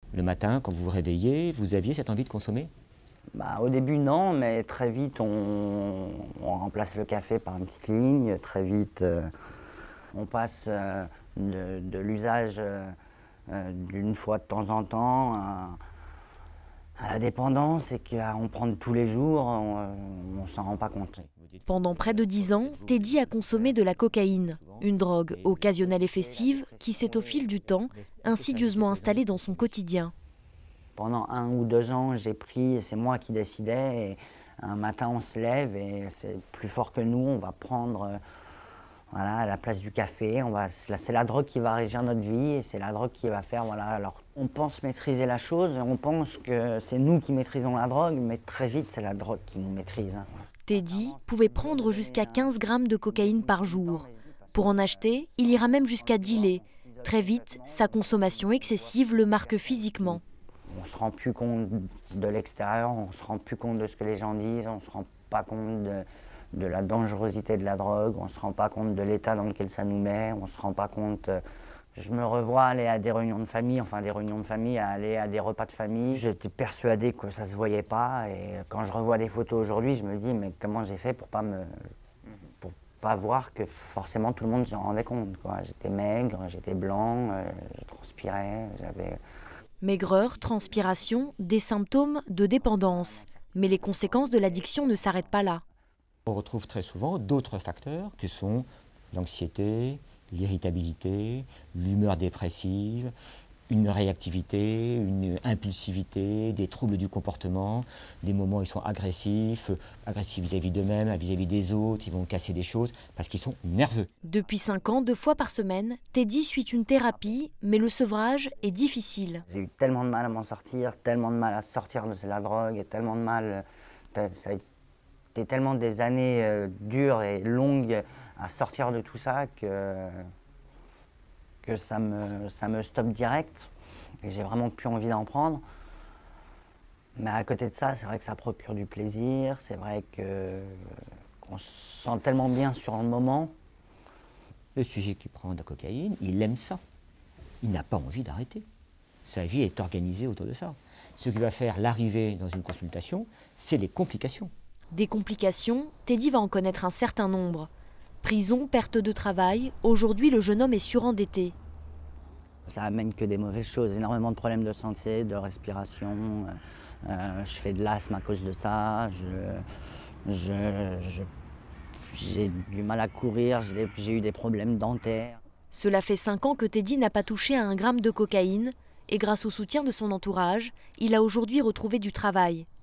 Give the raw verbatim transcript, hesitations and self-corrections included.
Le matin, quand vous vous réveillez, vous aviez cette envie de consommer? Bah, au début, non, mais très vite, on, on remplace le café par une petite ligne. Très vite, euh, on passe euh, de, de l'usage euh, euh, d'une fois de temps en temps à, à la dépendance, et qu'on prend tous les jours, on ne s'en rend pas compte. Pendant près de dix ans, Teddy a consommé de la cocaïne, une drogue occasionnelle et festive qui s'est au fil du temps insidieusement installée dans son quotidien. Pendant un ou deux ans, j'ai pris, c'est moi qui décidais, et un matin on se lève et c'est plus fort que nous, on va prendre euh, voilà, à la place du café, on va, c'est la drogue qui va régir notre vie, et c'est la drogue qui va faire, voilà, alors on pense maîtriser la chose, on pense que c'est nous qui maîtrisons la drogue, mais très vite c'est la drogue qui nous maîtrise. Hein. Teddy pouvait prendre jusqu'à quinze grammes de cocaïne par jour. Pour en acheter, il ira même jusqu'à dealer. Très vite, sa consommation excessive le marque physiquement. On ne se rend plus compte de l'extérieur, on ne se rend plus compte de ce que les gens disent, on ne se rend pas compte de, de la dangerosité de la drogue, on ne se rend pas compte de l'état dans lequel ça nous met, on ne se rend pas compte... Je me revois aller à des réunions de famille, enfin des réunions de famille, à aller à des repas de famille. J'étais persuadé que ça ne se voyait pas, et quand je revois des photos aujourd'hui, je me dis mais comment j'ai fait pour pas me... pour pas voir que forcément tout le monde s'en rendait compte, quoi. J'étais maigre, j'étais blanc, euh, je transpirais, j'avais... Maigreur, transpiration, des symptômes de dépendance. Mais les conséquences de l'addiction ne s'arrêtent pas là. On retrouve très souvent d'autres facteurs que sont l'anxiété, l'irritabilité, l'humeur dépressive, une réactivité, une impulsivité, des troubles du comportement, des moments où ils sont agressifs, agressifs vis-à-vis d'eux-mêmes, vis-à-vis des autres, ils vont casser des choses parce qu'ils sont nerveux. Depuis cinq ans, deux fois par semaine, Teddy suit une thérapie, mais le sevrage est difficile. J'ai eu tellement de mal à m'en sortir, tellement de mal à sortir de la drogue, et tellement de mal, ça a été tellement des années euh, dures et longues à sortir de tout ça que, que ça me, ça me stoppe direct, et j'ai vraiment plus envie d'en prendre. Mais à côté de ça, c'est vrai que ça procure du plaisir, c'est vrai que, qu'on se sent tellement bien sur un moment. Le sujet qui prend de la cocaïne, il aime ça. Il n'a pas envie d'arrêter. Sa vie est organisée autour de ça. Ce qui va faire l'arrivée dans une consultation, c'est les complications. Des complications, Teddy va en connaître un certain nombre. Prison, perte de travail, aujourd'hui le jeune homme est surendetté. Ça amène que des mauvaises choses, énormément de problèmes de santé, de respiration. Euh, je fais de l'asthme à cause de ça, je, je, je, j'ai du mal à courir, j'ai eu des problèmes dentaires. Cela fait cinq ans que Teddy n'a pas touché à un gramme de cocaïne, et grâce au soutien de son entourage, il a aujourd'hui retrouvé du travail.